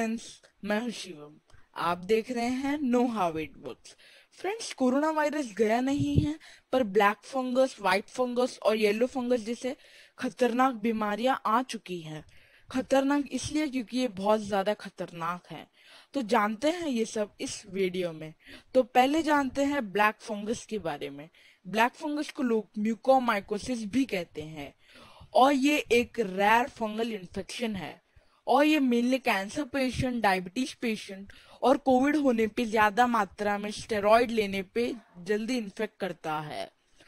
Friends, मैं हूं शिवम। आप देख रहे हैं know how it works. Friends, corona virus गया नहीं है, पर ब्लैक फंगस, व्हाइट फंगस और येलो फंगस जैसे खतरनाक बीमारियां आ चुकी हैं। खतरनाक इसलिए क्योंकि ये बहुत ज्यादा खतरनाक है। तो जानते हैं ये सब इस वीडियो में। तो पहले जानते हैं ब्लैक फंगस के बारे में। ब्लैक फंगस को लोग म्यूकोमाइकोसिस भी कहते हैं और ये एक रेयर फंगल इन्फेक्शन है। और ये mainly cancer patient, diabetes patient और कोविड होने पे ज्यादा मात्रा में स्टेरॉइड लेने पे जल्दी इन्फेक्ट करता है।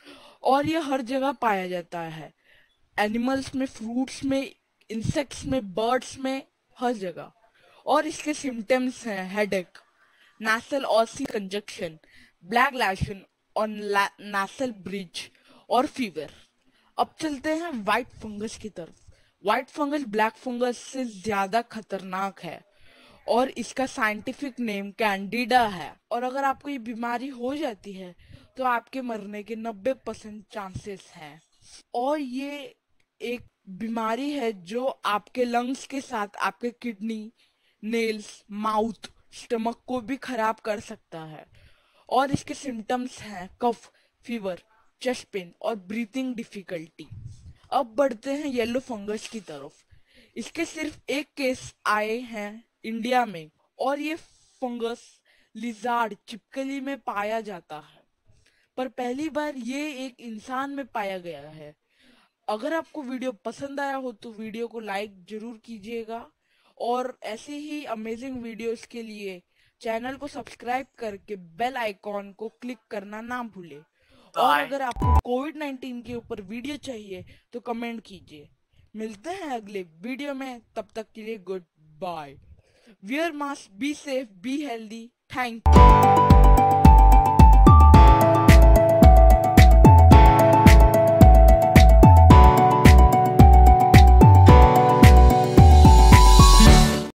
और ये हर जगह पाया जाता है, एनिमल्स में, फ्रूट्स में, इंसेक्ट्स में, बर्ड्स में, हर जगह। और इसके सिम्टम्स हैं हेडेक, नासल ऑसी कंजक्शन, ब्लैक लैशन और नासल ब्रिज और फीवर। अब चलते हैं व्हाइट फंगस की तरफ। व्हाइट फंगस ब्लैक फंगस से ज्यादा खतरनाक है और इसका साइंटिफिक नेम कैंडिडा है। और अगर आपको ये बीमारी हो जाती है तो आपके मरने के 90% चांसेस हैं। और ये एक बीमारी है जो आपके लंग्स के साथ आपके किडनी, नेल्स, माउथ, स्टमक को भी खराब कर सकता है। और इसके सिम्टम्स हैं कफ, फीवर, चेस्ट पेन और ब्रीथिंग डिफिकल्टी। अब बढ़ते हैं येलो फंगस की तरफ। इसके सिर्फ एक केस आए हैं इंडिया में और ये फंगस लिजार्ड, चिपकली में पाया जाता है, पर पहली बार ये एक इंसान में पाया गया है। अगर आपको वीडियो पसंद आया हो तो वीडियो को लाइक जरूर कीजिएगा और ऐसे ही अमेजिंग वीडियोस के लिए चैनल को सब्सक्राइब करके बेल आइकॉन को क्लिक करना ना भूले। और अगर आपको कोविड-19 के ऊपर वीडियो चाहिए तो कमेंट कीजिए। मिलते हैं अगले वीडियो में, तब तक के लिए goodbye. Wear mask, be safe, be healthy. Thank you.